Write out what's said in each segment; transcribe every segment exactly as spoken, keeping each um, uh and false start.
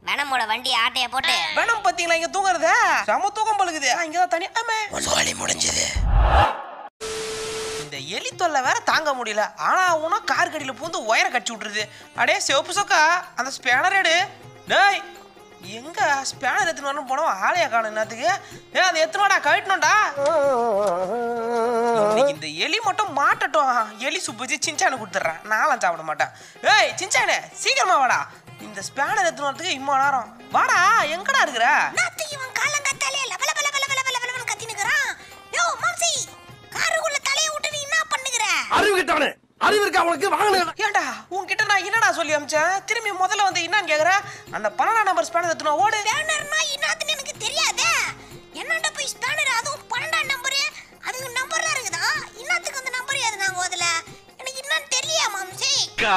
வெனமோட வண்டி ஆட்டைய போட்டு. வெனம் பாத்தீங்களா இங்க தூங்குறதே? சம தூக்கம் பழுகுது. இங்க தான் தனியா ஆமே. ஒரு வழி முடிஞ்சது. இந்த எலி தொல்லை வேற தாங்க முடியல. ஆனா அவனா கார் கடியில பூந்து ஒயரை கட்டி விட்டுருது. அடே சிவப்பு சொக்கா, அந்த ஸ்பேனர் எடு. டேய் எங்க ஸ்பேனர் எடுத்துன்னு வரணும் போனோம், ஆளையா காணும் என்னத்துக்கு? ஏ அதை எத்தனோடா கழட்டணும்டா. இன்னைக்கு இந்த எலி மட்டும் மாட்டட்டும். எலி சுப்பு வச்சு சின்சானை கொடுத்துட்றேன். நான்லாம் சாப்பிட மாட்டேன். ஏய் சின்சானே சீக்கிரமா வாடா. இந்த ஸ்பேனர் எடுத்துன்னு வரதுக்கு இம்மா நேரம். வாடா, எங்கடா இருக்கிற? இவன் காலங்கத்தாலே லபல பல பல பல பல பல கத்தினுக்குறான். யோ மாம்சி, காருக்குள்ள தலைய விட்டு நீ என்ன பண்ணுகிற? அறிவு கிட்டவனே, அறிவு இருக்கா உனக்கு? வாங்க. ஏண்டா உன்கிட்ட நான் என்னடா சொல்லி அமிச்சேன்? திரும்பி முதல்ல வந்து என்னன்னு கேக்குற? அந்த பன்னெண்டாம் நம்பர் ஸ்பேனர் எடுத்துனா ஓடு. ஸ்பேனர்னா என்னதுன்னு எனக்கு தெரியாதே. என்னடா போய் ஸ்பேனர், அதுவும் பன்னெண்டாம் நம்பர். அதுக்கு நம்பர்லாம் இருக்குதா? என்னத்துக்கு அந்த நம்பர் ஏதுனாங்க அதுல? எனக்கு என்னன்னு தெரியல மாம்சி.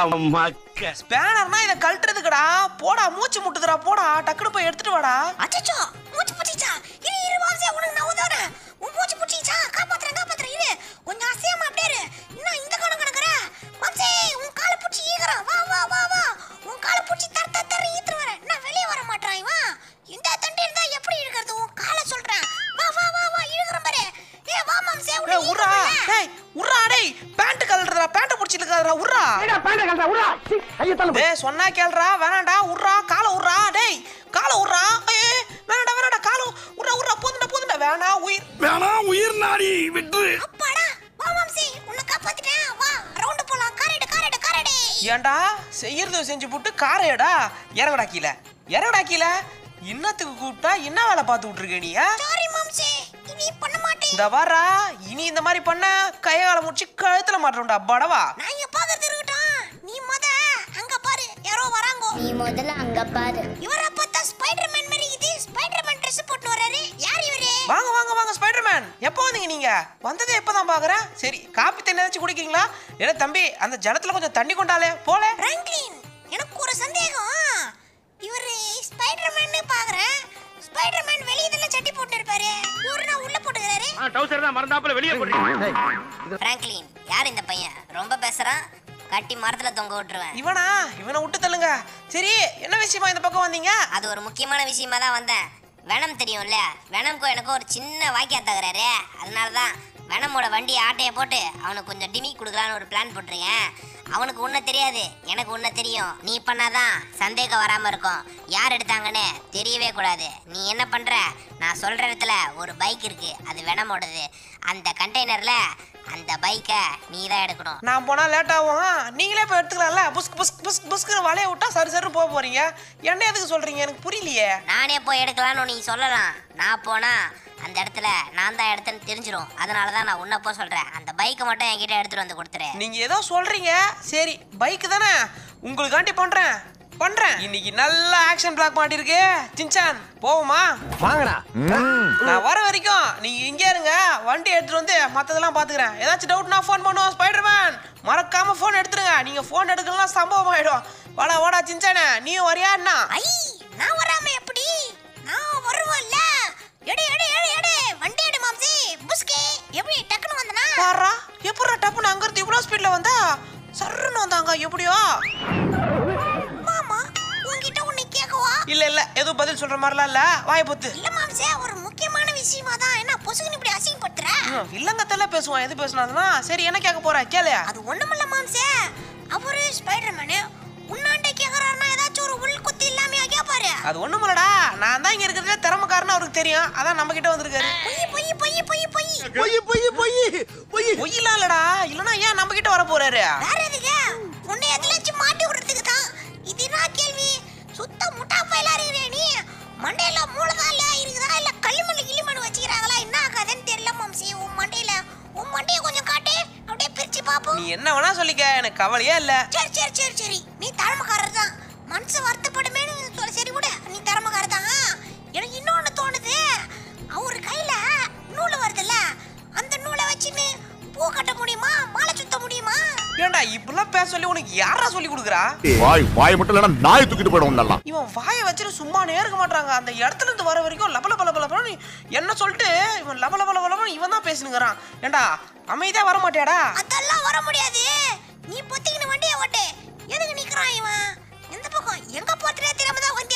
கமக்க ஸ்பேனர்னா இத கழட்டுறதுக்குடா. போடா, மூச்சு முட்டுதுடா. போடா, டக்குனு போய் எடுத்துட்டு வாடா. அச்சச்சோ, மூச்சு புடிச்சா. இரு இரு மாம்சி, உனக்கு நான் உதவுறேன். உன் மூச்சு புடிச்சா காப்பாத்துறேன் காப்பாத்துறேன். இரு கொஞ்சம் அசையாம அப்படியே இரு. இன்னும் இந்த கணக்கு கணக்குற மாம்சி, உன் காலை புடிச்சி ஈகறான். வா வா வா வா, உன் காலை புடிச்சி தர தர தர ஈத்துற வரேன். நான் வெளிய வர மாட்டறான் இவன். இந்த தண்டி இருந்தா எப்படி இழுக்கிறது? உன் காலை சொல்றேன். வா வா வா வா, இழுக்கறேன் பாரு. ஏ வா மாம்சி, உன்னை உர்ரா. டேய் உர்ரா. டேய் பேண்ட் கழட்டுறடா. பேண்ட் புடிச்சி இழுக்காதடா. உர்ரா. ஏடா பேண்ட கழட்டா உடா. ஐய தள்ளு. டேய் சொன்னா கேளுடா. வேணாம்டா. உர்ரா, காலை உர்ரா. டேய் காலை உர்ரா. ஏய் வேணாம்டா வேணாம்டா. காலை உர்ரா உர்ரா. போதுடா போதுடா. வேணா உயிர். வேணா உயிர் நாடி விட்டு. அப்பாடா. வா மாம்சி, உன்னை காப்பாத்திட்டேன். வா ரவுண்ட் போலாம். காரேடு காரேடு காரேடு. ஏண்டா செய்யறது செஞ்சு போட்டு காரையடா. இறங்கடா கீழே. இறங்கடா கீழே. இன்னத்துக்கு கூப்பிட்டா என்ன வேலை பார்த்து விட்டுருக்க நீ? சாரி மாம்சி, இனி பண்ண மாட்டேன். இந்த வாரா இனி இந்த மாதிரி பண்ண கையால முடிச்சு கழுத்துல மாட்டோம்டா படவா. நான் இங்க பாக்குறது இருக்கட்டும். நீ முத அங்க பாரு, யாரோ வராங்க. நீ முதல்ல அங்க பாரு. இவரை பார்த்தா ஸ்பைடர்மேன் மாதிரி இது. ஸ்பைடர்மேன் ட்ரெஸ் போட்டு வராரு. யார் இவரு? வாங்க வாங்க வாங்க ஸ்பைடர்மேன். எப்போ வந்தீங்க நீங்க? வந்ததே எப்பதான் பாக்குறேன். சரி காப்பி தண்ணி ஏதாச்சும் குடிக்கிறீங்களா? ஏன்னா தம்பி அந்த ஜலத்துல கொஞ்சம் தண்ணி கொண்டாலே போல. பிராங்க்லின், எனக்கு ஒரு சந்தேகம். இவரு ஸ்பைடர்மேன் பாக்குறேன். ஸ்பைடர்மேன் வெளிய இதெல்லாம் சட்டி போட்டு இருப்பாரு. இவரு நான் உள்ள போட்டுக்கறாரு. ஆ டவுசர் தான் மறந்தாப்புல வெளிய போடுறீங்க. பிராங்க்லின், யார் இந்த பையன்? ரொம்ப பேசுறான். கட்டி மரத்துல தொங்க விட்டுருவேன். இவனா? இவனை விட்டு தள்ளுங்க. சரி என்ன விஷயமா இந்த பக்கம் வந்தீங்க? அது ஒரு முக்கியமான விஷயமா தான் வந்தேன். வெனம் தெரியும்ல, வெனம்க்கும் எனக்கு ஒரு சின்ன வாக்கியா தகராறு. அதனால தான் வெனமோட வண்டி ஆட்டைய போட்டு அவனுக்கு கொஞ்சம் டிமி கொடுக்கலான்னு ஒரு பிளான் போட்டிருக்கேன். அவனுக்கு உன்ன தெரியாது, எனக்கு உன்ன தெரியும். நீ பண்ணாதான் சந்தேகம் வராம இருக்கும். யார் எடுத்தாங்கன்னு தெரியவே கூடாது. நீ என்ன பண்ற? நான் சொல்ற இடத்துல ஒரு பைக் இருக்கு, அது வெனமோடது. அந்த கண்டெய்னர்ல அந்த பைக்கை நீ தான் எடுக்கணும். நான் போனா லேட் ஆகும். நீங்களே போய் எடுத்துக்கலாம்ல. புஸ்க் புஸ்க் புஸ்க் புஸ்க்கு வலைய விட்டா சரி சரி போக போறீங்க. என்ன எதுக்கு சொல்றீங்க எனக்கு புரியலையே. நானே போய் எடுக்கலாம்னு நீ சொல்லலாம். நான் போனா அந்த இடத்துல நான் தான் எடுத்தேன்னு தெரிஞ்சிடும். அதனால தான் நான் உன்ன போ சொல்றேன். அந்த பைக்கை மட்டும் என்கிட்ட எடுத்துட்டு வந்து கொடுத்துரு. நீங்க ஏதோ சொல்றீங்க. சரி பைக் தானே, உங்களுக்காண்டி பண்றேன் பண்றேன். இன்னைக்கு நல்ல ஆக்ஷன் பிளாக் மாட்டிருக்கு. சின்சான் போவோமா? வாங்கடா. நான் வர வரைக்கும் நீங்க இங்கே இருங்க. வண்டி எடுத்துட்டு வந்து மத்ததெல்லாம் பாத்துக்கிறேன். ஏதாச்சும் டவுட்னா ஃபோன் பண்ணுவோம். ஸ்பைடர்மேன் மறக்காம ஃபோன் எடுத்துருங்க. நீங்க ஃபோன் எடுக்கலாம் சம்பவம் ஆயிடும். வாடா வாடா சின்சானே, நீயும் வரியா என்ன? ஐ, நான் வராம எப்படி? நான் வருவேன்ல. எடு எடு எடு எடு வண்டி எடு மாம்சி. புஸ்கே எப்படி டக்குன்னு வந்தனா? பாறா எப்பறா டப்புன்னு அங்க இருந்து இவ்ளோ ஸ்பீட்ல வந்தா? சர்ருன்னு வந்தாங்க எப்படியோ. மாமா உன்கிட்ட ஒன்னு கேக்கவா? இல்ல இல்ல எதுவும் பதில் சொல்ற மாதிரிலாம் இல்ல. வாயை பொத்து. இல்ல மாம்சி, ஒரு முக்கியமான விஷயமா தான். என்ன பொசுக்குன்னு இப்படி அசிங்கப்படுத்துற? இல்லங்கத்தல பேசுவான். எது பேசுனாதுன்னா சரி என்ன கேட்க போற கேளு. அது ஒண்ணுமில்ல மாம்சி. அவரு ஸ்பைடர்மேன் உன்னாண்ட கேக்குறாருன்னா ஏதாச்சும் ஒரு உள் குத்தி இல்லாமையா கேப்பாரு. அது ஒண்ணுமில்லடா. நான் தான் இங்க இருக்கிறதே திறமைக்காரன்னு அவருக்கு தெரியும். அதான் நம்ம கிட்ட வந்திருக்காரு. பொய் பொய் பொய் பொய் பொய் பொய் பொய் பொய் பொய் பொய்யலாம் இல்லடா. இல்லனா ஏன் நம்ம கிட்ட வர போறாரு? வேற எதுக்கு? உன்னை எதுலச்சு மாட்டி விடுறதுக்கு தான். இது நான் கேள்வி. சுத்த முட்டா பையலா இருக்கே நீ. மண்டையில மூளைதான் இல்ல இருக்குதா இல்ல களிமண் கிளிமண் வச்சிக்கிறாங்களா? என்ன ஆகாதுன்னு தெரியல மாம்சி. உன் மண்டையில உன் மண்டைய கொஞ்சம் காட்டு, அப்படியே பிரிச்சு பாப்போம். நீ என்ன வேணா சொல்லிக்க, எனக்கு கவலையே இல்ல. சரி சரி சரி சரி, நீ தரமக்காரர் தான். மனசு வருத்தப்படுமேன்னு சொல்லி சரி விடு, நீ தரமக்காரர் தான். எனக்கு இன்னொன்னு தோணுது. அவரு கையில நூல் வருதுல்ல, அந்த நூலை வச்சுன்னு பூ கட்ட முடியுமா? மாலை சுத்த முடியுமா? ஏண்டா இப்பெல்லாம் பேச சொல்லி உனக்கு யாரா சொல்லி கொடுக்குறா? வாய் வாய் மட்டும் இல்லனா நாய் தூக்கிட்டு போய்டும் நல்லா. இவன் வாயை வச்சிட்டு சும்மானே இருக்க மாட்டாங்க. அந்த இடத்துல இருந்து வர வரைக்கும் லபல பல பல பல என்ன சொல்லிட்டு இவன் லபல பல பல இவன் தான் பேசினுங்கறான். ஏண்டா அமைதியா வர மாட்டியாடா? அதெல்லாம் வர முடியாது. நீ பொத்திக்கின வண்டியை ஓட்டு. எதுக்கு நிக்கறான் இவன்? எந்த பக்கம் எங்க போறதே தெரியாம தான் வந்தியா நீ?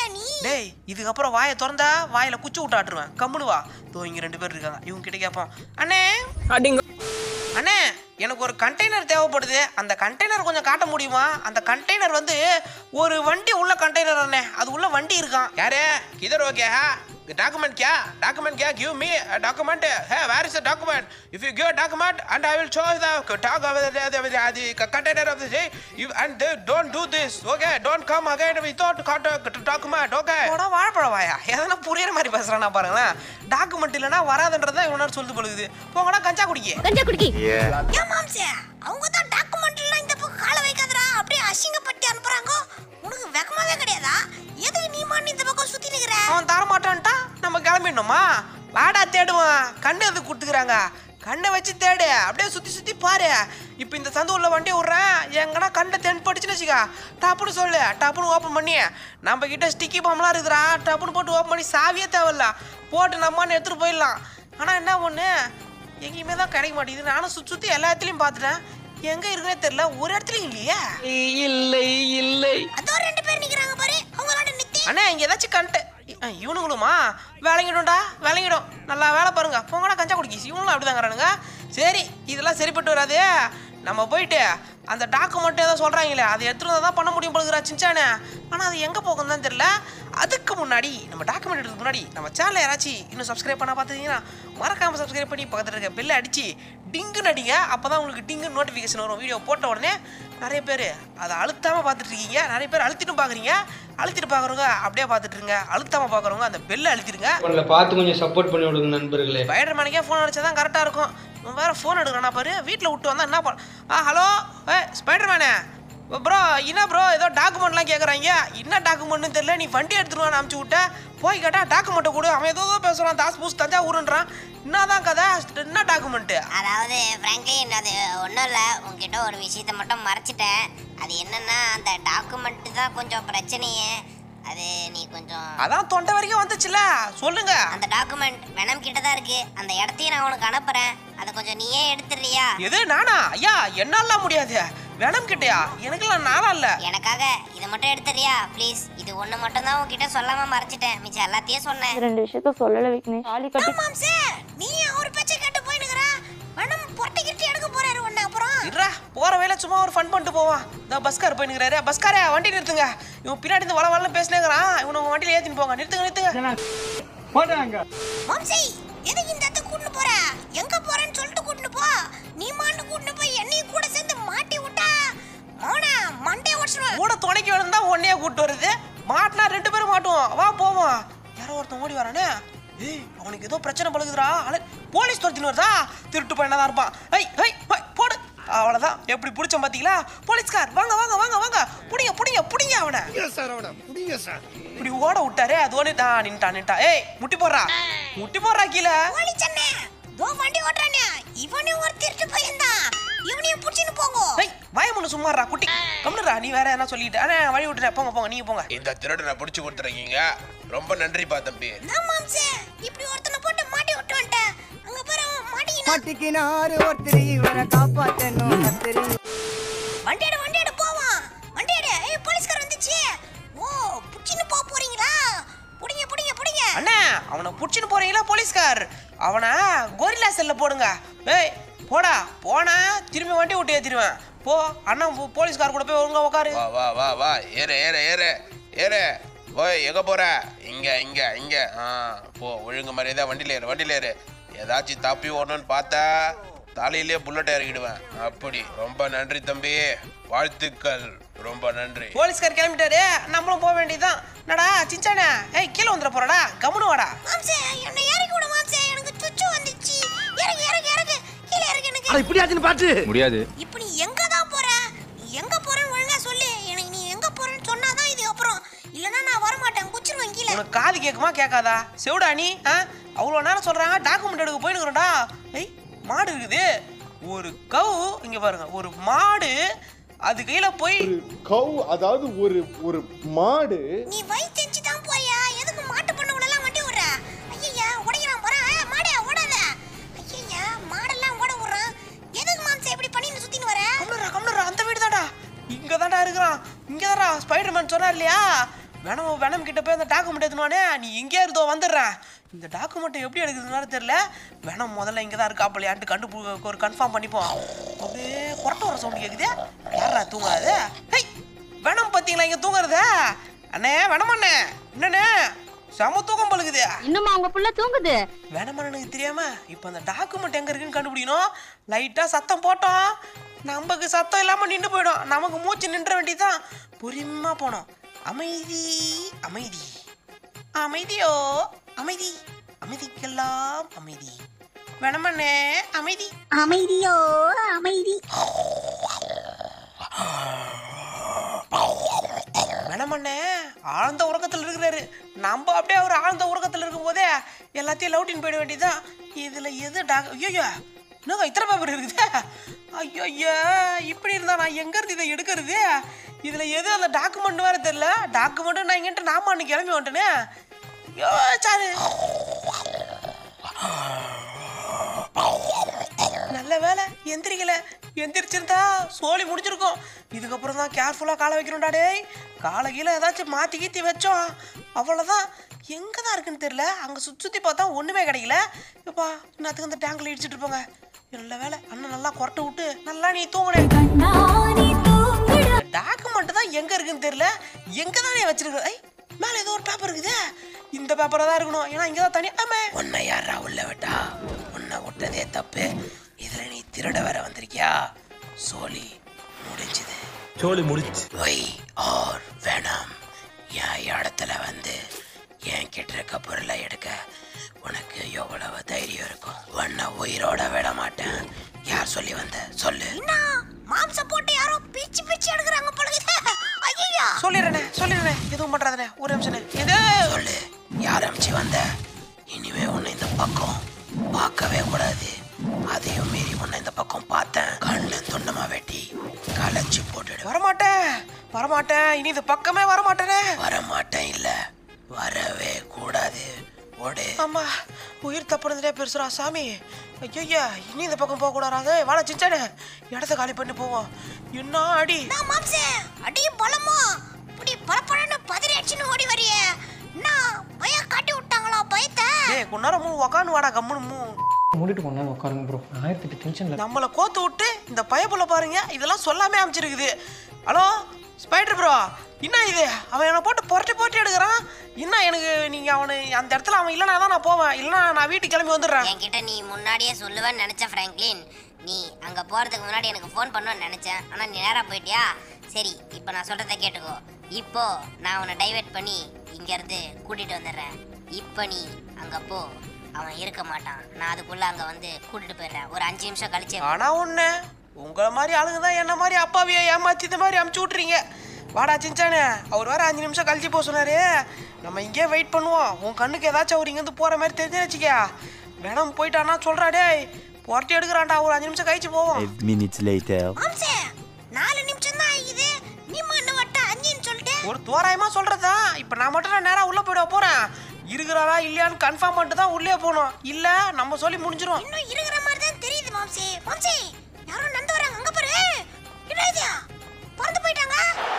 டேய் இதுக்கப்புறம் வாயை திறந்தா வாயில குச்சி விட்டாட்டுருவேன். கம்முனு வா. தோ இங்க ரெண்டு பேர் இருக்காங்க. இவங்க கிட்ட கேட்போம். அண்ணே அடிங்க. அண்ணே எனக்கு ஒரு கண்டெய்னர் தேவைப்படுது. அந்த கண்டெய்னர் கொஞ்சம் காட்ட முடியுமா? அந்த கண்டெய்னர் வந்து ஒரு வண்டி உள்ள கண்டெய்னர் அண்ணே. அது உள்ள வண்டி இருக்கான். யாரே கிதர் ஓகே ஹா document kya document kya give me a document. Hey, where is the document? If you give a document and I will show the talk of the, the, the, the container of the day you and they don't do this. Okay, don't come again without document. Okay போடா வாழைப்பழவாயா எதனா புரியற மாதிரி பேசுறானா பாருங்களேன். Document இல்லனா வராதுன்றத இவனால சொல்லிட்டு போகுது. போங்கடா கஞ்சா குடிக்க. கஞ்சா குடிக்கி. ஏன் மாம்சே அவங்க தான் டாக்குமெண்ட் எல்லாம் இந்த பக்கம் கால வைக்காதடா அப்படியே அசிங்கப்பட்டு அனுப்புறாங்க. உனக்கு வெக்கமாவே கிடையாதா? எதுக்கு நீ மாட்டி இந்த பக்கம் சுத்தி நிக்கிற? அவன் தர மாட்டான்டா நம்ம கிளம்பிடணுமா? வாடா தேடுவான். கண்ணு எது கொடுத்துக்கிறாங்க. கண்ணை வச்சு தேடு. அப்படியே சுற்றி சுற்றி பாரு. இப்போ இந்த சந்து உள்ள வண்டியை விட்றேன். எங்கன்னா கண்ணை தென் படிச்சுன்னு வச்சுக்கா டப்புன்னு சொல்லு. டப்புன்னு ஓப்பன் பண்ணி நம்ம கிட்ட ஸ்டிக்கி பாம்பெலாம் இருக்குதுடா. டப்புன்னு போட்டு ஓப்பன் பண்ணி சாவியே தேவையில்ல போட்டு நம்மன்னு எடுத்துகிட்டு போயிடலாம். ஆனால் என்ன ஒன்று எங்கேயுமே தான் கிடைக்க மாட்டேங்குது. நானும் சுற்றி சுற்றி எல்லா இடத்துலையும் பார்த்துட்டேன். எங்கே இருக்குன்னே தெரியல. ஒரு இடத்துலையும் இல்லையே. இல்லை இல்லை. அதோ ரெண்டு பேர் நிக்கிறாங்க பாரு. அவங்களோட நித்தி. அண்ணா இங்கே ஏதாச்சும் கண்ட்டு இவனுங்களுமா விளங்கிடும்டா விளங்கிடும். நல்லா வேலை பாருங்க. போங்கடா கஞ்சா குடிக்கி. இவனும் அப்படிதாங்கிறானுங்க. சரி இதெல்லாம் சரிப்பட்டு வராது. நம்ம போயிட்டு அந்த டாக்குமெண்ட் ஏதோ சொல்கிறாங்களே அதை எடுத்துகிட்டு தான் பண்ண முடியும் போலுங்கிறா சின்சானே. ஆனால் அது எங்கே போகும் தான் தெரியல. அதுக்கு முன்னாடி நம்ம டாக்குமெண்ட் எடுத்துக்கு முன்னாடி நம்ம சேனலை யாராச்சும் இன்னும் சப்ஸ்கிரைப் பண்ண பார்த்துக்கிங்கன்னா மறக்காமல் சப்ஸ்கிரைப் பண்ணி பக்கத்தில் இருக்க பெல்லை அடித்து டிங்குன்னு அடிங்க. அப்போ தான் உங்களுக்கு டிங்கு நோட்டிஃபிகேஷன் வரும். வீடியோ போட்ட உடனே நிறைய பேர் அதை அழுத்தாமல் பார்த்துட்ருக்கீங்க. நிறைய பேர் அழுத்திட்டும் பார்க்குறீங்க. அழுத்திட்டு பார்க்குறவங்க அப்படியே பார்த்துட்ருங்க. அழுத்தாமல் பார்க்குறவங்க அந்த பெல்லை அழுத்திடுங்க. பார்த்து கொஞ்சம் சப்போர்ட் பண்ணி விடுங்க நண்பர்களே. ஸ்பைடர் மேனுக்கே ஃபோன் அடிச்சா தான் கரெக்டாக இருக்கும். வேறு ஃபோன் எடுக்கிறானா பாரு. வீட்டில் விட்டு வந்தால் என்ன பண்ண. ஆ ஹலோ ஏ ஸ்பைடர் மேனே ப்ரோ என்ன ப்ரோ ஏதோ டாக்குமெண்ட்லாம் கேட்குறாங்க. என்ன டாக்குமெண்ட்னு தெரியல. நீ வண்டி எடுத்துருவான்னு அனுப்பிச்சி விட்டேன். போய் கேட்டால் டாக்குமெண்ட்டை கொடு. அவன் ஏதோ பேசுகிறான். தாஸ் பூஸ் தஞ்சாவூருன்றான். என்னதான் கதை? என்ன டாக்குமெண்ட்டு? அதாவது ஃப்ராங்க்லின் அது ஒன்றும் இல்லை. உங்ககிட்ட ஒரு விஷயத்த மட்டும் மறைச்சிட்டேன். அது என்னன்னா அந்த டாக்குமெண்ட் தான் கொஞ்சம் பிரச்சனையே. அது நீ கொஞ்சம் அதான் தொண்டை வரைக்கும் வந்துச்சுல சொல்லுங்க. அந்த டாக்குமெண்ட் வெனம் கிட்ட தான் இருக்கு. அந்த இடத்தையும் நான் உனக்கு அனுப்புறேன். அதை கொஞ்சம் நீயே எடுத்துறியா? எது நானா? ஐயா என்னாலாம் முடியாது. வெனம் கிட்டயா? எனக்குலாம் நாளா இல்ல. எனக்காக இதை மட்டும் எடுத்துறியா ப்ளீஸ்? இது ஒண்ணு மட்டும் தான் உன்கிட்ட சொல்லாம மறைச்சிட்டேன். மிச்சம் எல்லாத்தையும் சொன்னேன். ரெண்டு விஷயத்த சொல்லல விக்னேஷ். தாலி கட்டி மாம்சே நீ அவர் பேச்சை கேட்டு போயினுங்கற. வெனம் பொட்டி கிட்டி எடுக்க போறாரு ஒண்ணு. அப்புறம் இருடா போற வேலை சும்மா ஒரு ஃபன் பண்ணிட்டு போவான். இந்த பஸ்கார் போயினுங்கறாரு. பஸ்காரே வண்டி நிறுத்துங்க. இவன் பின்னாடி இருந்து வள வளன்னு பேசினேங்கறான். இவனை வண்டியில ஏத்திட்டு போங்க. நிறுத்துங்க நிறுத்துங்க. போடாங்க. மாம்சே எதுக்கு இந்த இடத்துக்கு கூட்டிட்டு போற? எங்க போறேன்னு சொல்லிட்டு கூட்டிட்டு போ. நீ மாண்டு கூட்டிட்டு போய் என்னையும் கூட சேர்ந்து மாட்டி விட்டா மோனா மண்டே ஓட்றேன். கூட துணைக்கு வேணும்னா ஒண்ணே கூட்டி வருது. மாட்டினா ரெண்டு பேரும் மாட்டுவோம். வா போவோம். யாரோ ஒருத்தன் ஓடி வரானே. ஏய் அவனுக்கு ஏதோ பிரச்சனை பழுகுதுடா. போலீஸ் துரத்தின்னு வருதா? திருட்டு பையனா தான் இருப்பான். ஐய் ஐய் போடு. அவ்வளோதான். எப்படி பிடிச்சோம் பார்த்தீங்களா? போலீஸ்கார் வாங்க வாங்க வாங்க வாங்க புடிங்க புடிங்க புடிங்க அவனை. சார் அவனை புடிங்க சார். இப்படி ஓட விட்டாரு. அது ஒன்று தான் நின்ட்டா நின்ட்டா. ஏய் முட்டி போடுறா முட்டி போடுறா கீழே. போலீச்சண்ணே தோ வண்டி ஓட்றானே. இவனே ஒரு திருட்டு பையன் தான். இவனையும் புடிச்சிட்டு போங்க. ஏய் வாய முன்னு சும்மாறா குட்டி. கம்னுடா நீ வேற என்ன சொல்லிட்டு. அண்ணே வழி விட்டுறேன். போங்க போங்க நீங்க போங்க. இந்த திருடனை பிடிச்சி கொடுத்துருக்கீங்க. ரொம்ப நன்றிப்பா தம்பி. நான் மாம்சே இப்படி ஒருத்தனை போட்டு மாட்டி விட்டு வந்துட்டேன். அங்க பாரு மாட்டிக்கினா. மாட்டிக்கினாரு ஒருத்தர் இவரை காப்பாத்தணும் கத்திரி. வண்டி எடு வண்டி எடு போவான். வண்டி எடு. ஏய் போலீஸ்கார வந்துச்சு. ஓ புடிச்சிட்டு போ போறீங்களா? புடிங்க புடிங்க புடிங்க. அண்ணே அவனை புடிச்சிட்டு போறீங்களா போலீஸ்கார்? அவனை கோரில்லா செல்ல போடுங்க. ஏய் போடா போனா திரும்பி வண்டி விட்டு ஏத்திடுவேன். போ அண்ணன் போலீஸ்கார் கூட போய் ஒழுங்கா உட்காரு. வா வா வா வா ஏறு ஏறு ஏறு ஏறு. ஓய் எங்க போற? இங்க இங்க இங்க. ஆ போ ஒழுங்கு மரியாதை வண்டியில ஏறு வண்டியில ஏறு. ஏதாச்சும் தப்பி ஓடணும்னு பார்த்தா தலையிலே புல்லட் இறக்கிடுவேன். அப்படி. ரொம்ப நன்றி தம்பி. வாழ்த்துக்கள். ரொம்ப நன்றி. போலீஸ்கார் கிளம்பிட்டாரு. நம்மளும் போக வேண்டியதுதான். என்னடா சின்சானே ஏய் கீழே வந்துட போறடா. கம்முனு வாடா. மாம்சே என்ன இறக்கி விடு மாம்சே. எனக்கு சுச்சு வந்துச்சு. இறங்கு இறங்கு இறங்கு. கீழ இறங்கு எனக்கு. அட இப்படி ஆச்சுன்னு பாத்து முடியாது. இப்போ நீ எங்க தான் போற? நீ எங்க போறன்னு ஒழுங்கா சொல்லு. எனக்கு நீ எங்க போறன்னு சொன்னாதான் இது அப்புறம். இல்லனா நான் வர மாட்டேன். குச்சிருவேன் கீழ. உனக்கு காது கேக்குமா கேட்காதா? செவுடா நீ. அவ்வளோ நேரம் சொல்றாங்க டாக்குமெண்ட் எடுக்க போயிடுறோம்டா. ஏய் மாடு இருக்குது. ஒரு கவு இங்க பாருங்க. ஒரு மாடு அது கையில போய் கவு அதாவது ஒரு ஒரு மாடு. நீ வயித்தெஞ்சி தான் போறியா? எதுக்கு மாட்டு பண்ண எல்லாம் வண்டி விடுற? ஐயா உடையறான் பாரு. மாடே ஓடாத. ஐயா மாடெல்லாம் ஓட விடுறான். எதுக்கு மாம்சே இப்படி பண்ணிட்டு சுத்தின்னு வர? கம்னரா கம்னரா அந்த வீடு தான்டா. இங்க தான்டா இருக்கிறான். இங்க தான்டா ஸ்பைடர்மேன் சொன்னார் இல்லையா? வெனம் வெனம் கிட்ட போய் அந்த டாக்குமெண்ட் டாக்குமெண்ட் எடுத்துனானே நீ எங்கேயா இருந்தோ வந்துடுறேன். இந்த டாக்குமெண்ட் எப்படி எடுக்குதுன்னு தெரியல. வேணாம் முதல்ல இங்கே தான் இருக்கா அப்பலையான்ட்டு கண்டு ஒரு கன்ஃபார்ம் பண்ணிப்போம். அப்படியே கொரட்ட வர சவுண்டு கேட்குது. யாரா தூங்காது? ஹை வேணாம் பார்த்தீங்களா இங்கே தூங்குறத? அண்ணே வேணாம் அண்ணே என்னண்ணே செம தூக்கம் பழுகுது. இன்னுமா உங்க புள்ள தூங்குது? வேணாமா எனக்கு தெரியாம இப்போ அந்த டாக்குமெண்ட் எங்கே இருக்குன்னு கண்டுபிடிக்கணும். லைட்டாக சத்தம் போட்டோம் நமக்கு சத்தம் இல்லாமல் நின்று போயிடும். நமக்கு மூச்சு நின்ற வேண்டியதுதான். பொறுமையாக போனோம். அமைதி அமைதி அமைதியோ அமைதி அமைதிக்கெல்லாம் அமைதி. வேணாமண்ணே அமைதி அமைதியோ அமைதி. வேணாமண்ணே ஆழ்ந்த உறக்கத்தில் இருக்கிறாரு. நம்ம அப்படியே அவர் ஆழ்ந்த உறக்கத்தில் இருக்கும் போதே எல்லாத்தையும் லவுட்டின் போயிட வேண்டியதுதான். இதில் எது டாக் ஐயோ என்னங்க இத்தனை பேப்பர் இருக்குது? ஐயோ ஐயா இப்படி இருந்தா நான் எங்கேருந்து இதை எடுக்கிறது? இதில் எது அந்த டாக்குமெண்ட் வேறு தெரியல. டாக்குமெண்ட்டு நான் இங்கிட்ட நாம அன்னைக்கு கிளம்பி வந்துட்டேனே. ஐயோ சாரு நல்ல வேலை எந்திரிக்கல. எந்திரிச்சிருந்தா சோழி முடிச்சிருக்கோம். இதுக்கப்புறம் தான் கேர்ஃபுல்லாக காலை வைக்கணும்டா. டேய் காலை கீழே ஏதாச்சும் மாற்றி கீத்தி வச்சோம் அவ்வளோதான். எங்கே தான் இருக்குன்னு தெரியல. அங்கே சுற்றி சுற்றி பார்த்தா ஒன்றுமே கிடைக்கல. இப்பா இன்னத்துக்கு அந்த டேங்கில் இடிச்சிட்டு இருப்பாங்க. நல்ல வேலை அண்ணன் நல்லா கொரட்டை விட்டு நல்லா நீ தூங்குறேன். டாக்குமெண்ட் தான் எங்கே இருக்குன்னு தெரியல. எங்கே தான் நீ வச்சிருக்க? ஐ மேலே ஏதோ ஒரு பேப்பர் இருக்குது. இந்த பேப்பரை தான் இருக்கணும். ஏன்னா இங்கே தான் தனி ஆமே உன்னை யாரா உள்ள விட்டா? உன்னை விட்டதே தப்பு. இதில் நீ திருட வேற வந்திருக்கியா? சோழி முடிஞ்சுது. சோழி முடிச்சு ஒய் ஆர் வேணாம் என் இடத்துல வந்து என் கிட்ட இருக்க பொருளை எடுக்க உனக்கு எவ்வளவு தைரியம் இருக்கும்? உன்னை உயிரோட விட மாட்டேன். யார் சொல்லி வந்த சொல்லு. மாம்ச போட்டு யாரோ பிச்சு பிச்சு எடுக்கறாங்க போலகுது. ஐயா சொல்லிடுறேனே சொல்லிடுறேன் எதுவும் பண்றாதே. ஒரு நிமிஷம் எது சொல்லு. யார் அமிச்சு வந்த? இனிமே உன்னை இந்த பக்கம் பார்க்கவே கூடாது. அதையும் மீறி உன்னை இந்த பக்கம் பார்த்தேன் கண்ணு துண்டமா வெட்டி கலைச்சு போட்டுடு. வரமாட்டேன் வரமாட்டேன் இனி இந்த பக்கமே வரமாட்டேனே. வரமாட்டேன் இல்ல வரவே கூடாது. ஓடு. ஆமா உயிர் தப்புனதுலே பெருசுரா சாமி. ஐயா இனி இந்த பக்கம் போக கூடாது. வாடா சிச்சானே இடத்த காலி பண்ணி போவோம். என்ன அடி மாம்சே அடி பலமா இப்படி பலப்படன்னு பதறி அடிச்சுன்னு ஓடி வரியே. என்ன பய காட்டி விட்டாங்களா பயத்தை? டேய் கொன்னார மூணு உக்காந்து வாடா கம்முன்னு மூ மூடிட்டு கொண்டா உட்காருங்க ப்ரோ. ஆயிரத்தி டென்ஷன்ல நம்மளை கோத்து விட்டு இந்த பயப்புல பாருங்க இதெல்லாம் சொல்லாமே அமைச்சிருக்குது. ஹலோ ஸ்பைடர் ப்ரோ என்ன இது? அவன் என்னை போட்டு புரட்டி போட்டி எடுக்கிறான். என்ன எனக்கு நீங்கள் அவனு அந்த இடத்துல அவன் இல்லைனா தான் நான் போவேன். இல்லைனா நான் வீட்டுக்கு கிளம்பி வந்துடுறேன். என்கிட்ட நீ முன்னாடியே சொல்லுவேன்னு நினச்சேன் ஃப்ராங்க்லின். நீ அங்கே போகிறதுக்கு முன்னாடி எனக்கு ஃபோன் பண்ணுவேன்னு நினச்சேன். ஆனால் நீ நேராக போயிட்டியா? சரி இப்போ நான் சொல்கிறத கேட்டுக்கோ. இப்போ நான் அவனை டைவெர்ட் பண்ணி இங்கேருந்து கூட்டிகிட்டு வந்துடுறேன். இப்போ நீ அங்கே போ. அவன் இருக்க மாட்டான். நான் அதுக்குள்ளே அங்கே வந்து கூட்டிகிட்டு போயிடுறேன். ஒரு அஞ்சு நிமிஷம் கழிச்சு. ஆனால் ஒன்று உங்களை மாதிரி ஆளுங்க தான் என்ன மாதிரி அப்பாவியை ஏமாற்றி இந்த மாதிரி அமுச்சு விட்றீங்க. வாடா சிஞ்சானே அவர் வேறு அஞ்சு நிமிஷம் கழிச்சு போக சொன்னார். நம்ம இங்கேயே வெயிட் பண்ணுவோம். உன் கண்ணுக்கு ஏதாச்சும் அவர் இங்கேருந்து போகிற மாதிரி தெரிஞ்சு வச்சுக்க. வேணாம் போயிட்டானா சொல்கிறாடே புரட்டி எடுக்கிறான்டா. ஒரு அஞ்சு நிமிஷம் கழிச்சு போவோம். நாலு நிமிஷம் தான் ஆகுது. நீ மண்ணு வட்ட அஞ்சுன்னு சொல்லிட்டு ஒரு தோராயமாக சொல்கிறதா. இப்போ நான் மட்டும் நான் நேராக உள்ளே போயிட போகிறேன். இருக்கிறாரா இல்லையான்னு கன்ஃபார்ம் பண்ணிட்டு தான் உள்ளே போகணும். இல்லை நம்ம சொல்லி முடிஞ்சிடும். இன்னும் இருக்கிற மாதிரி தான் தெரியுது மாம்சே. மாம்சே யாரும் நடந்து வராங்க. அங்கே பாரு. இடாதியா பறந்து போயிட்டாங்க.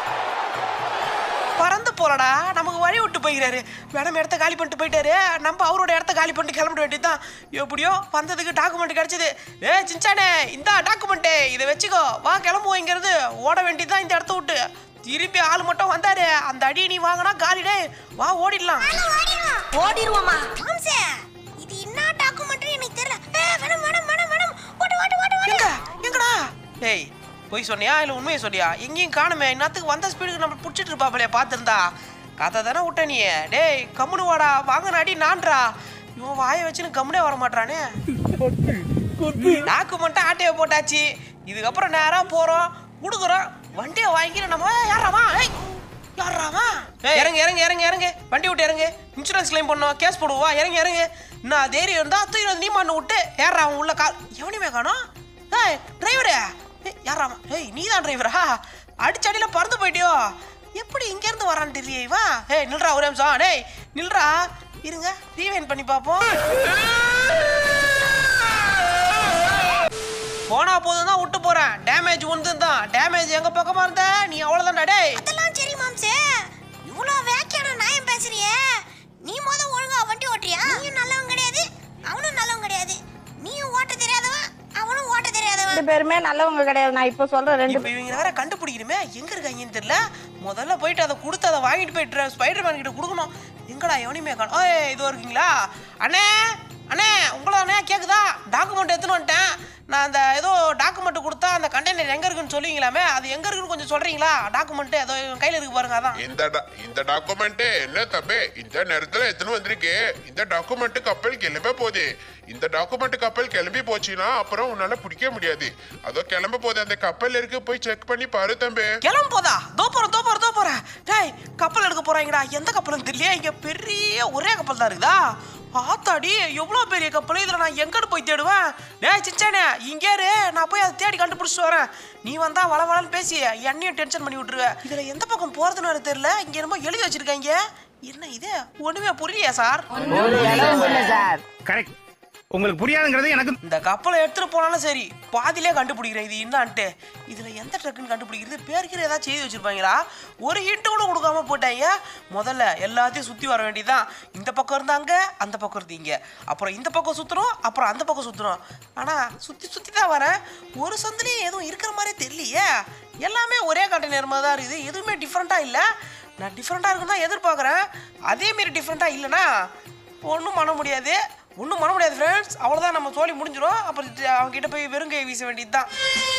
பறந்து போலடா நமக்கு வழி விட்டு போய்கிறாரு. மேடம் இடத்த காலி பண்ணிட்டு போயிட்டாரு. நம்ம அவரோட இடத்த காலி பண்ணிட்டு கிளம்பிட வேண்டியதுதான். எப்படியோ வந்ததுக்கு டாக்குமெண்ட் கிடைச்சது. ஏ சிஞ்சானே இந்த டாக்குமெண்ட்டு இதை வச்சுக்கோ. வா கிளம்புவோம். இங்கிறது ஓட வேண்டியதுதான் இந்த இடத்த விட்டு. திருப்பி ஆள் மட்டும் வந்தாரு. அந்த அடி நீ வாங்கினா காலிடே. வா ஓடிடலாம். ஓடிடுவோமா மாம்சே? இது என்ன டாக்குமெண்ட் எனக்கு தெரியல. வேணும் வேணும் வேணும் வேணும் ஓடு ஓடு ஓடு எங்க எங்கடா? டேய் போய் சொன்னியா இல்லை உண்மையை சொன்னியா? எங்கேயும் காணுமே. இன்னத்துக்கு வந்த ஸ்பீடுக்கு நம்ம பிடிச்சிட்டு இருப்பாப்லையா பார்த்துருந்தா. கதை தானே விட்ட நீ. டேய் கம்முனு வாடா. வாங்கின அடி நான்றா. இவன் வாயை வச்சுன்னு கம்முனே வர மாட்டானே. டாக்குமெண்ட்டை ஆட்டையை போட்டாச்சு. இதுக்கப்புறம் நேராக போகிறோம் கொடுக்குறோம். வண்டியை வாங்கிட்டு நம்ம யாராமா? ஏய் யாராமா? இறங்கு இறங்கு இறங்கு இறங்கு வண்டி விட்டு இறங்கு. இன்சூரன்ஸ் கிளைம் பண்ணோம். கேஸ் போடுவா. இறங்கு இறங்கு. நான் தைரியம் இருந்தா தூக்கி நீ மண்ணு விட்டு ஏறா. அவன் உள்ள கால் எவனையுமே காணோம். ஏய் டிரைவரு யாராமா? ஏய் நீ தான் டிரைவரா? அடிச்சடியில் பறந்து போயிட்டியோ? எப்படி இங்கேருந்து வரான்னு தெரியல இவன். ஏய் நில்றா ஒரு நிமிஷம். டேய் நில்றா இருங்க ரீவைண்ட் பண்ணி பார்ப்போம். போனா போதும் தான் விட்டு போறேன். டேமேஜ் ஒன்று தான். டேமேஜ் எங்க பக்கமா இருந்த நீ அவ்வளவுதான்டா. டேய் அதெல்லாம் சரி மாம்சே. இவ்வளோ வேக்கியான நான் பேசுறியே? நீ முத ஒழுங்கா வண்டி ஓட்டுறியா? நீயும் நல்லவன் கிடையாது, அவனும் நல்லவன் கிடையாது. நீயும் ஓட்ட தெரியாதவன், அவனும் ஓட்ட தெரியாதவன். ரெண்டு பேருமே நல்லவங்க கிடையாது. நான் இப்ப சொல்றேன் ரெண்டு இப்போ இவங்க வேற கண்டுபிடிக்கணுமே எங்க இருக்காங்கன்னு தெரியல. முதல்ல போயிட்டு அதை கொடுத்து அதை வாங்கிட்டு போயிட்டு ஸ்பைடர்மேன் கிட்ட கொடுக்கணும். எங்கடா எவனையுமே காணும். ஓய் இதோ இருக்கீங்களா அண்ணே? அண்ணே உங்களா அண்ணே கேக்குதா? டாக்குமெண்ட் எடுத்துன்னு வந்துட்டேன். நான் அந்த ஏதோ டாக்குமெண்ட் கொடுத்தா அந்த கண்டெய்னர் எங்க இருக்குன்னு சொல்லுவீங்களாமே, அது எங்க இருக்குன்னு கொஞ்சம் சொல்றீங்களா? டாக்குமெண்ட் ஏதோ கையில இருக்கு பாருங்க. அதான் இந்த இந்த டாக்குமெண்ட் என்ன தம்பி இந்த நேரத்துல எத்தனை வந்திருக்கு? இந்த டாக்குமெண்ட் கப்பல் கிளம்ப போகுது. இந்த டாக்குமெண்ட் கப்பல் கிளம்பி போச்சுன்னா அப்புறம் உன்னால பிடிக்க முடியாது. அதோ கிளம்ப போகுது, அந்த கப்பல் இருக்கு, போய் செக் பண்ணி பாரு தம்பி. கிளம்ப போதா? தோ போறேன் தோ போறேன் தோ போறேன். டேய் கப்பல் எடுக்க போறாங்கடா. எந்த கப்பல்னு தெரியல. இங்க பெரிய ஒரே கப்பல் தான் இருக்குதா? ஆத்தாடி எவ்வளோ பெரிய கப்பல். இதில் நான் எங்கிட்டு போய் தேடுவேன்? டேய் சிச்சானே இங்கே இரு, நான் போய் அதை தேடி கண்டுபிடிச்சிட்டு வரேன். நீ வந்தா வள வளன்னு பேசி என்னையும் டென்ஷன் பண்ணி விட்டுருவேன். இதில் எந்த பக்கம் போகிறதுன்னு தெரியல. இங்கே என்னமோ எழுதி வச்சிருக்காங்க. என்ன இது ஒன்றுமே புரியலையா சார்? கரெக்ட். உங்களுக்கு புரியாதுங்கிறது எனக்கு. இந்த கப்பலை எடுத்துட்டு போனாலும் சரி பாதியிலே கண்டுபிடிக்கிறேன் இது என்னான்ட்டு. இதுல எந்த ட்ரக்குன்னு கண்டுபிடிக்கிறது? பேருக்கு ஏதாச்சும் எழுதி வச்சிருப்பாங்களா? ஒரு ஹிண்ட் கூட கொடுக்காம போட்டாங்க. முதல்ல எல்லாத்தையும் சுத்தி வர வேண்டியதுதான். இந்த பக்கம் இருந்தாங்க, அந்த பக்கம் இருந்தீங்க, அப்புறம் இந்த பக்கம் சுத்துறோம், அப்புறம் அந்த பக்கம் சுத்துறோம். ஆனா சுத்தி சுத்தி தான் வரேன். ஒரு சந்திலையும் எதுவும் இருக்கிற மாதிரியே தெரியலையே. எல்லாமே ஒரே கண்டெய்னர் மாதிரி தான் இருக்குது. எதுவுமே டிஃப்ரெண்டா இல்லை. நான் டிஃப்ரெண்டா இருக்குன்னு தான் எதிர்பார்க்குறேன். அதே மாரி டிஃப்ரெண்டா இல்லைன்னா ஒன்றும் பண்ண முடியாது. ஒன்றும் பண்ண முடியாது ஃப்ரெண்ட்ஸ். அவ்வளோதான், நம்ம சோழி முடிஞ்சிடும். அப்புறம் அவங்க கிட்ட போய் வெறுங்கை வீச வேண்டியது தான்.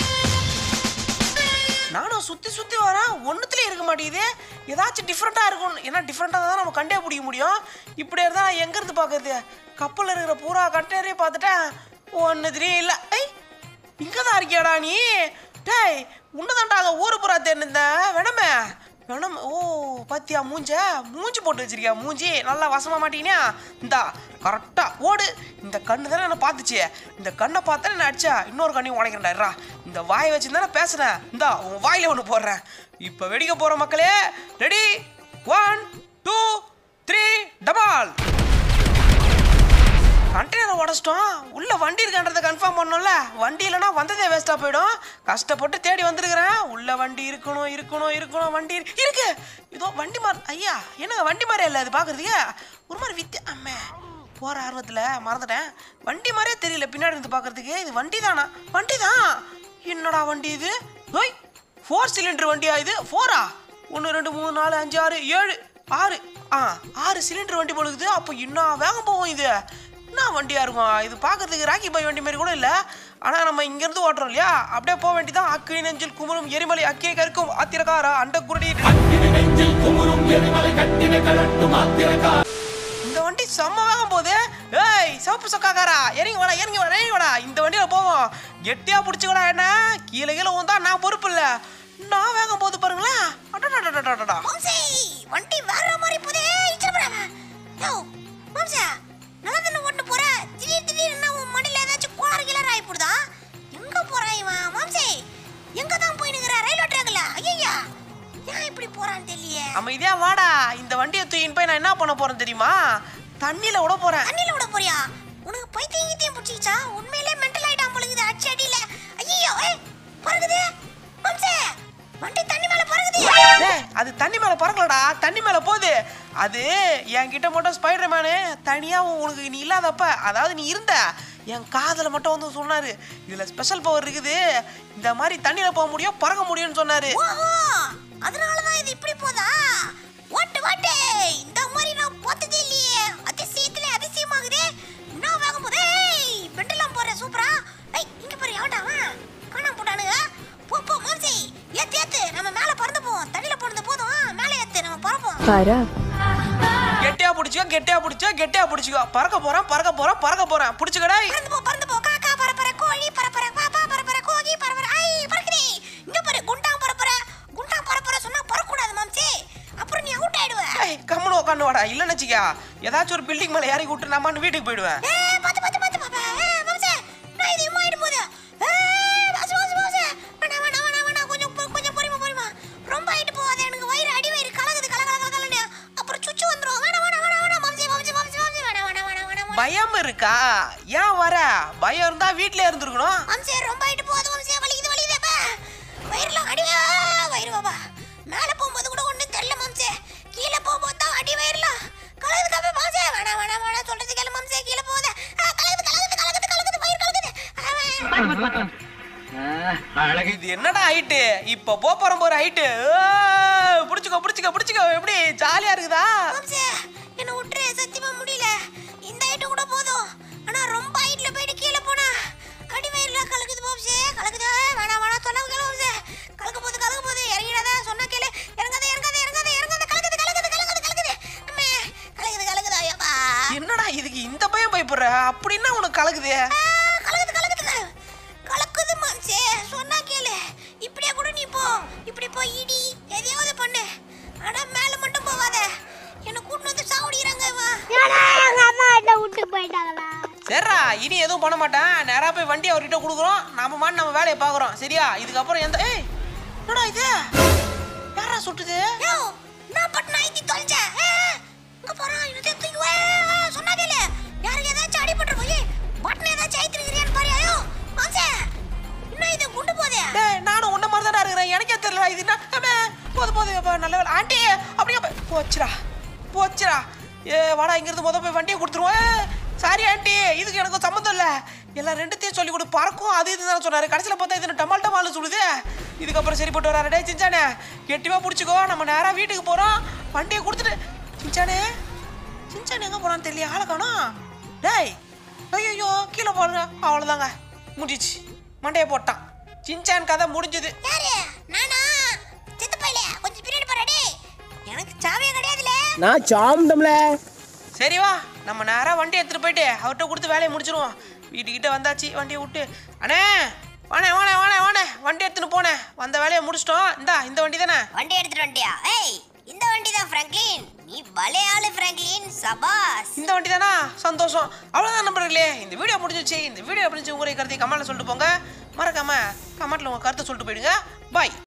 நானும் சுற்றி சுற்றி வரேன், ஒன்றுத்துலேயும் இருக்க மாட்டேங்குது. ஏதாச்சும் டிஃப்ரெண்ட்டாக இருக்கும். ஏன்னா டிஃப்ரெண்ட்டாக தான் நம்ம கண்டே பிடிக்க முடியும். இப்படி இருந்தால் நான் எங்கேருந்து பார்க்குறது? கப்பலில் இருக்கிற பூரா கண்டெய்னரே பார்த்துட்டேன், ஒன்றுத்துலேயும் இல்லை. ஐ இங்கே தான் இருக்கியாடா நீ? டேய் உன்னதான்டா அங்கே ஊரு பூரா தேர்ந்தேன். வேணாமே வேணாம். ஓ பாத்தியா மூஞ்ச மூஞ்சி போட்டு வச்சிருக்கியா? மூஞ்சி நல்லா வசமா மாட்டீங்கன்னா இந்தா கரெக்டாக ஓடு. இந்த கண்ணு தானே என்ன பார்த்துச்சு. இந்த கண்ணை பார்த்தா என்ன அடிச்சா இன்னொரு கண்ணையும் உடைக்கிறேன்டா. இந்த வாயை வச்சு தானே பேசுறேன். இந்தா உன் வாயில ஒன்று போடுறேன். இப்போ வெடிக்க போகிற மக்களே. ரெடி? ஒன் டூ த்ரீ டபால். கண்டெய்னரை உடச்சிட்டோம். உள்ள வண்டி இருக்கான்றதை கன்ஃபார்ம் பண்ணோம்ல. வண்டி இல்லைன்னா வந்ததே வேஸ்ட்டாக போயிடும். கஷ்டப்பட்டு தேடி வந்திருக்கிறேன். உள்ள வண்டி இருக்கணும் இருக்கணும் இருக்கணும். வண்டி இருக்கு. இதோ வண்டி மாதிரி. ஐயா என்னங்க வண்டி மாதிரியே இல்லை இது பார்க்குறதுக்கு? ஒரு மாதிரி வித்து அம்மே போகிற ஆர்வத்தில் மறந்துட்டேன். வண்டி மாதிரியே தெரியல பின்னாடி இருந்து பார்க்குறதுக்கு. இது வண்டி தானா? வண்டி தான். என்னடா வண்டி இது? ஓய் ஃபோர் சிலிண்டர் வண்டியா இது? ஃபோரா? ஒன்று ரெண்டு மூணு நாலு அஞ்சு ஆறு ஏழு ஆறு ஆ ஆறு சிலிண்டர் வண்டி போலுக்குது. அப்போ இன்னும் வேகம் போகும் இது. என்ன வண்டியா இருக்கும் இது? பார்க்கறதுக்கு ராக்கி பாய் வண்டி மாதிரி கூட இல்லை. ஆனால் நம்ம இங்கேருந்து ஓட்டுறோம் இல்லையா, அப்படியே போக வேண்டியதான். அக்கினி நெஞ்சில் குமுறும் எரிமலை அக்கினி கற்கும் ஆத்திரக்காரா அண்ட குருடி. இந்த வண்டி செம்ம வேகம் போகுது. ஏய் சிவப்பு சொக்காக்காரா இறங்கி வாடா இறங்கி வாடா இறங்கி வாடா. இந்த வண்டியில் போவோம். கெட்டியாக பிடிச்சிக்கூடா. என்ன கீழே கீழே வந்தா நான் பொறுப்பு இல்லை. நான் வேகம் போகுது பாருங்களேன். அடடா வண்டி வேற மாதிரி போதே. நல்லதான ஓட்டு போற. திடீர் திடீர்னு உன் மண்டியில ஏதாச்சும் கோளாறு கிளர் ஆகி போடுதா? எங்க போறான் இவன்? மாம்சே எங்க தான் போய் நிக்கிற? ரயில்வே ட்ராக்ல? ஐயா ஏன் இப்படி போறான்னு தெரியலையே. அம்மா இதே வாடா. இந்த வண்டியை தூக்கின்னு போய் நான் என்ன பண்ண போறேன் தெரியுமா? தண்ணியில விட போறேன். தண்ணியில விட போறியா? உனக்கு பைத்தியம் கீத்தியம் பிடிச்சிச்சா? உண்மையிலே மென்டல் ஆயிட்டான் போலுக்குது. அடி அடியில ஐயோ ஏய் பறக்குது. மாம்சே வண்டி தண்ணி மேல பறக்குது. டேய் அது தண்ணி மேல பறக்கலடா, தண்ணி மேல போகுது. அது என்கிட்ட மட்டும் ஸ்பைடர்மேனு தனியா உனக்கு நீ இல்லாதப்ப, அதாவது நீ இருந்த என் காதல மட்டும் வந்து சொன்னாரு, இதுல ஸ்பெஷல் பவர் இருக்குது, இந்த மாதிரி தண்ணியில போக முடியும் பறக்க முடியும்னு சொன்னாரு. ஓஹோ அதனாலதான் இது இப்படி போதா? ஓட்டு ஓட்டு இந்த மாதிரி நான் பார்த்ததே இல்லையே. அதிசயத்துல அதிசயமாகுதே. என்ன வேகம் போதே. பெட்டெல்லாம் போற சூப்பரா. ஏய் இங்க பாரு எவன்டாவன் காணாம போட்டானுங்க. போ போ மாம்சி ஏத்து ஏத்து நம்ம மேல பறந்து போவோம். தண்ணியில போனது போதும், மேல ஏத்து நம்ம பறப்போம். பாரு கெட்டியா பிடிச்சிக்கோ கெட்டியா பிடிச்சோ கெட்டியா பிடிச்சிக்கோ. பறக்க போறேன் பறக்க போறேன் பறக்க போறேன். பிடிச்சிக்கடா. பறந்து போ பறந்து போ. காக்கா பறப்பற கோழி பறப்பற பாப்பா பறப்பற கோகி பறப்பற. ஐ பறக்குதே. இங்க பாரு குண்டா பறப்பற குண்டா பறப்பற சொன்னா பறக்க கூடாது மாம்சி. அப்புறம் நீ அவுட் ஆயிடுவ. ஏய் கம்முனு உட்காந்து வாடா. இல்லன்னு வச்சிக்கா ஏதாச்சும் ஒரு பில்டிங் மேல ஏறி விட்டு நான் வீட்டுக்கு போயிடுவேன். ஏய் பாத்து பாத்து பாத்து பாப்பா. ஏய் மாம்சி நான் இது இம்மாயிடு போதே. ஏய் பாஸ் பாஸ் பாஸ். வேணா வேணா வேணா வேணா கொஞ்சம் கொஞ்சம் பொறுமை பொறுமை. ரொம்ப ஆயிட்டு போகாத. எனக்கு வயிறு அடி வயிறு கலகுது கல கல கலன்னு. அப்புறம் சுச்சு வந்துரும். வேணா வேணா வேணா வேணா மாம்சி மாம்சி மாம்சி மாம்சி வேணா வேணா வேணா வேணா. பயம் இருக்கா? ஏன் வர? பயம் இருந்தா வீட்லயே இருந்திருக்கணும். மாம்சி ரொம்ப ஆயிட்டு போகாத மாம்சி. வலிக்குது வலிக்குது பா. வயிறுலாம் அடி வயிறு பாபா. மேல போகும்போது கூட ஒண்ணு தெரியல மாம்சி. கீழே போகும்போது தான் அடி வயிறுலாம். இது என்னடா ஹைட்டு இப்போ போறோம் போற ஹைட்டு புடிச்சுக்கோ புடிச்சுக்கோ புடிச்சுக்கோ எப்படி ஜாலியா இருக்குதா என்ன விட்டுரு சத்தியமா முடியல இந்த ஹைட்டு கூட போதும் ஆனா ரொம்ப ஹைட்ல போயிட்டு கீழே போனா அடி வயிறுல கலக்குது பாப்ஸே கலக்குது வேணா வேணா சொன்னா கேளு கலக்க போகுது கலக்க போகுது இறங்கிடாத சொன்னா கேளு இறங்காத இறங்காத இறங்காத இறங்காத கலக்குது கலக்குது கலக்குது கலக்குது அம்மே கலக்குது கலக்குது ஐயப்பா என்னடா இதுக்கு இந்த பையன் பயப்படுற அப்படின்னா உனக்கு கலக்குது கலக்குது கலக்குது கலக்குது மாம்சே சொன்னா கேளு இப்படியே கூட நீ போ இப்படி போய் இடி எதையாவது பண்ணு ஆனா மேல மட்டும் போவாத என்ன கூட்டு வந்து சாவடிறாங்க எங்க அம்மா என்ன விட்டு போயிட்டாங்களா சரிடா இனி எதுவும் பண்ண மாட்டேன் நேரா போய் வண்டி அவர்கிட்ட கொடுக்குறோம் நாம மாட்டு நம்ம வேலையை பார்க்குறோம் சரியா இதுக்கப்புறம் எந்த ஏய் என்னடா இது யாரா சுட்டுது யோ நான் பட் நாய்த்தி தொலைஞ்சேன் இங்க போறான் இன்னதே தூக்கி வே சொன்னா கேளு யாருக்கு ஏதாச்சும் அடிபட்டு போய் பட்ன ஏதாச்சும் ஐத்திருக்கிறியான்னு பாரு ஐயோ மாம்சே என்ன இது குண்டு போதே டேய் நானும் உன்ன மாதிரி தான் இருக்கிறேன் எனக்கே தெரியல இது என்ன போது போது நல்ல வேலை ஆண்டி அப்படியே போச்சுடா போச்சுடா ஏ வாடா இங்கிருந்து முத போய் வண்டியை கொடுத்துருவோம் சாரி ஆண்டி இதுக்கு எனக்கு சம்மந்தம் இல்லை எல்லாம் ரெண்டுத்தையும் சொல்லி கொடு பறக்கும் அது இது தான் சொன்னார் கடைசியில் பார்த்தா இது டமால் டமால்னு சொல்லுது இதுக்கப்புறம் சரி போட்டு வராரு டே சிஞ்சானே கெட்டிவா பிடிச்சிக்கோ நம்ம நேராக வீட்டுக்கு போகிறோம் வண்டியை கொடுத்துட்டு சிஞ்சானே சிஞ்சானே எங்கே போகிறான்னு தெரியல ஆளை காணோம் டேய் ஐயோ கீழே போடுங்க அவ்வளோதாங்க முடிச்சு மண்டையை போட்டான் சிஞ்சான் கதை முடிஞ்சது யாரு நானா செத்து போயில கொஞ்சம் பின்னாடி போறடே எனக்கு சாவியே கிடையாதுல நான் சாம்டம்ல சரி வா நம்ம நேராக வண்டி எடுத்துகிட்டு போயிட்டு அவர்கிட்ட கொடுத்து வேலையை முடிச்சிருவோம் வீட்டுக்கிட்ட வந்தாச்சு வண்டியை விட்டு அண்ணே வாணே வாணே வாணே வாணே வண்டி எடுத்துன்னு போனேன் வந்த வேலையை முடிச்சிட்டோம் இந்தா இந்த வண்டி தானே வண்டி எடுத்துட்டு வந்துட்டியா ஏய் இந்த வண்டி தான் ஃப்ராங்க்லின் நீ பலே ஆளு ஃப்ராங்க்லின் சபாஸ் இந்த வண்டி தானா சந்தோஷம் அவ்வளோதான் நம்பர்களே இந்த வீடியோ முடிஞ்சிச்சு இந்த வீடியோ முடிஞ்சு உங்களுடைய கருத்தை கமெண்ட்ல சொல்லிட்டு போங்க மறக்காம கமெண்ட்ல உங்க கருத்தை சொல்லிட்டு போயிடுங்க பாய்